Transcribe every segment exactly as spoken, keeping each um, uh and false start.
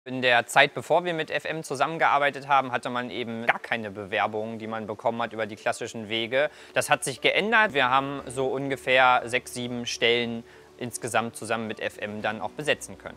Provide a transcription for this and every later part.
In der Zeit, bevor wir mit F M zusammengearbeitet haben, hatte man eben gar keine Bewerbungen, die man bekommen hat über die klassischen Wege. Das hat sich geändert. Wir haben so ungefähr sechs, sieben Stellen insgesamt zusammen mit F M dann auch besetzen können.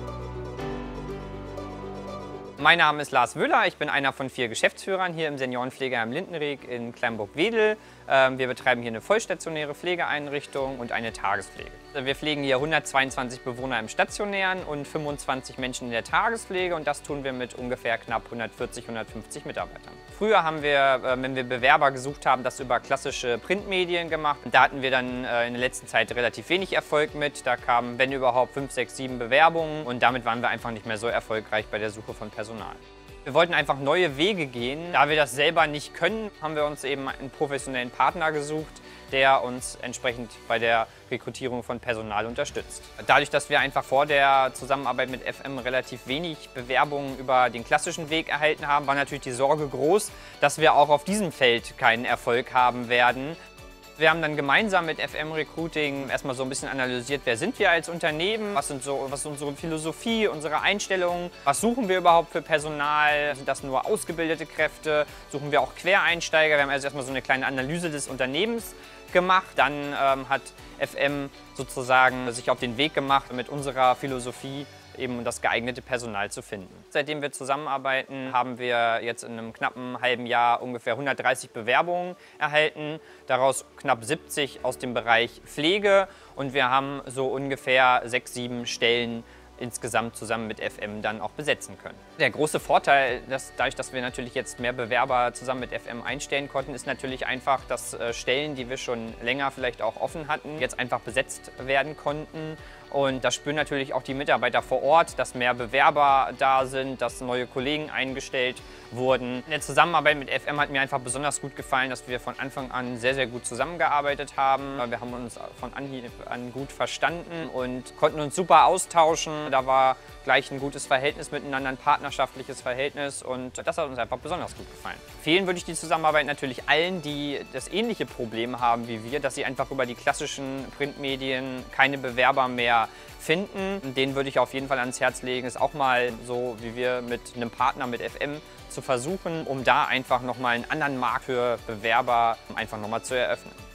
Mein Name ist Lars Wöhler, ich bin einer von vier Geschäftsführern hier im Seniorenpflegeheim Lindenreg in Kleinburg-Wedel. Wir betreiben hier eine vollstationäre Pflegeeinrichtung und eine Tagespflege. Wir pflegen hier hundertzweiundzwanzig Bewohner im Stationären und fünfundzwanzig Menschen in der Tagespflege, und das tun wir mit ungefähr knapp hundertvierzig, hundertfünfzig Mitarbeitern. Früher haben wir, wenn wir Bewerber gesucht haben, das über klassische Printmedien gemacht. Da hatten wir dann in der letzten Zeit relativ wenig Erfolg mit. Da kamen, wenn überhaupt, fünf, sechs, sieben Bewerbungen, und damit waren wir einfach nicht mehr so erfolgreich bei der Suche von Personal. Wir wollten einfach neue Wege gehen. Da wir das selber nicht können, haben wir uns eben einen professionellen Partner gesucht, der uns entsprechend bei der Rekrutierung von Personal unterstützt. Dadurch, dass wir einfach vor der Zusammenarbeit mit F M relativ wenig Bewerbungen über den klassischen Weg erhalten haben, war natürlich die Sorge groß, dass wir auch auf diesem Feld keinen Erfolg haben werden. Wir haben dann gemeinsam mit F M Recruiting erstmal so ein bisschen analysiert, wer sind wir als Unternehmen, was, sind so, was ist unsere Philosophie, unsere Einstellungen, was suchen wir überhaupt für Personal, sind das nur ausgebildete Kräfte, suchen wir auch Quereinsteiger. Wir haben also erstmal so eine kleine Analyse des Unternehmens gemacht. Dann ähm, hat F M sozusagen sich auf den Weg gemacht, mit unserer Philosophie eben das geeignete Personal zu finden. Seitdem wir zusammenarbeiten, haben wir jetzt in einem knappen halben Jahr ungefähr hundertdreißig Bewerbungen erhalten, daraus knapp siebzig aus dem Bereich Pflege, und wir haben so ungefähr sechs, sieben Stellen insgesamt zusammen mit F M dann auch besetzen können. Der große Vorteil, dass, dadurch, dass wir natürlich jetzt mehr Bewerber zusammen mit F M einstellen konnten, ist natürlich einfach, dass äh, Stellen, die wir schon länger vielleicht auch offen hatten, jetzt einfach besetzt werden konnten. Und das spüren natürlich auch die Mitarbeiter vor Ort, dass mehr Bewerber da sind, dass neue Kollegen eingestellt wurden. In der Zusammenarbeit mit F M hat mir einfach besonders gut gefallen, dass wir von Anfang an sehr, sehr gut zusammengearbeitet haben. Wir haben uns von Anhieb an gut verstanden und konnten uns super austauschen. Da war gleich ein gutes Verhältnis miteinander, ein partnerschaftliches Verhältnis, und das hat uns einfach besonders gut gefallen. Empfehlen würde ich die Zusammenarbeit natürlich allen, die das ähnliche Problem haben wie wir, dass sie einfach über die klassischen Printmedien keine Bewerber mehr finden. Denen würde ich auf jeden Fall ans Herz legen, es auch mal so wie wir mit einem Partner, mit F M, zu versuchen, um da einfach nochmal einen anderen Markt für Bewerber einfach nochmal zu eröffnen.